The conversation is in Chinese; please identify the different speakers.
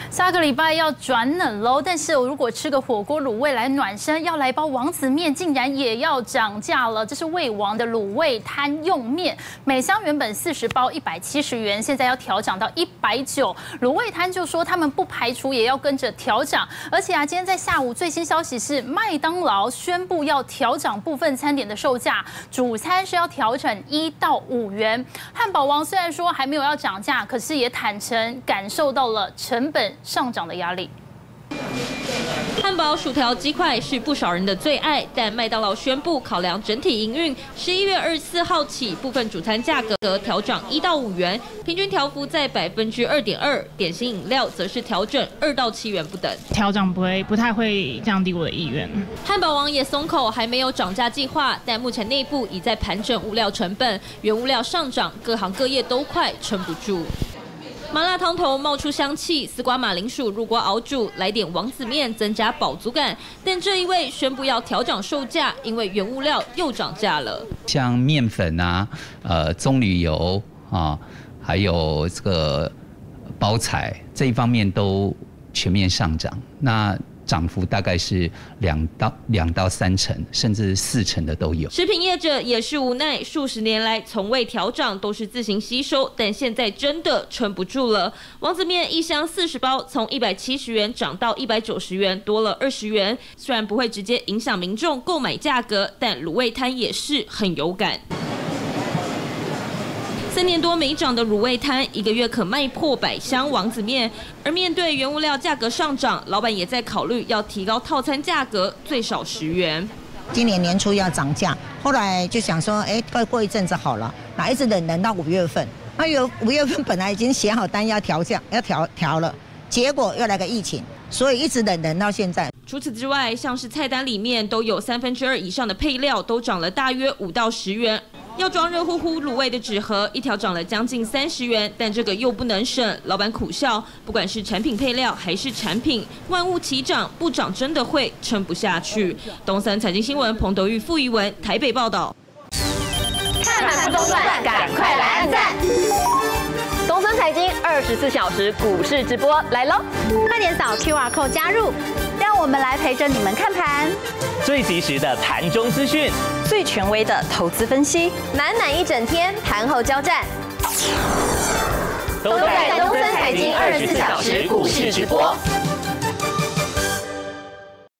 Speaker 1: 下个礼拜要转冷喽，但是如果吃个火锅卤味来暖身，要来包王子面，竟然也要涨价了。这是味王的卤味摊用面，每箱原本40包170元，现在要调涨到190。卤味摊就说他们不排除也要跟着调涨，而且今天在下午最新消息是，麦当劳宣布要调涨部分餐点的售价，主餐是要调整1到5元。汉堡王虽然说还没有要涨价，可是也坦诚感受到了成本上涨的压力。
Speaker 2: 汉堡、薯条、鸡块是不少人的最爱，但麦当劳宣布考量整体营运，11月24号起，部分主餐价格调涨1到5元，平均调幅在2.2%，点心饮料则是调整2到7元不等。
Speaker 3: 调涨不太会降低我的意愿。
Speaker 2: 汉堡王也松口，还没有涨价计划，但目前内部已在盘整物料成本，原物料上涨，各行各业都快撑不住。麻辣汤头冒出香气，丝瓜马铃薯入锅熬煮，来点王子面增加饱足感。但这一位宣布要调涨售价，因为原物料又涨价了。
Speaker 4: 像面粉啊、棕榈油啊，还有这个包材这一方面都全面上涨。那涨幅大概是2到3成，甚至4成的都有。
Speaker 2: 食品业者也是无奈，数十年来从未调涨，都是自行吸收，但现在真的撑不住了。王子面一箱40包，从170元涨到190元，多了20元。虽然不会直接影响民众购买价格，但卤味摊也是很有感。3年多没涨的卤味摊，1个月可卖破100箱王子面。而面对原物料价格上涨，老板也在考虑要提高套餐价格，最少10元。
Speaker 5: 今年年初要涨价，后来就想说，过一阵子好了，一直忍到5月份。那5月份本来已经写好单要调价，要调了，结果又来个疫情，所以一直忍到现在。
Speaker 2: 除此之外，像是菜单里面都有2/3以上的配料都涨了大约5到10元。要装热乎乎卤味的纸盒，一条涨了将近30元，但这个又不能省。老板苦笑，不管是产品配料还是产品，万物齐涨，不涨真的会撑不下去。东森财经新闻彭德玉、傅怡文台北报道。
Speaker 6: 看盘不中断，赶快来按赞！东森财经24小时股市直播来喽！
Speaker 7: 快点扫 QR code 加入，让我们来陪着你们看盘。
Speaker 8: 最及时的盘中资讯，
Speaker 7: 最权威的投资分析，
Speaker 6: 满一整天盘后交战，都在东森财经24小时股市直播。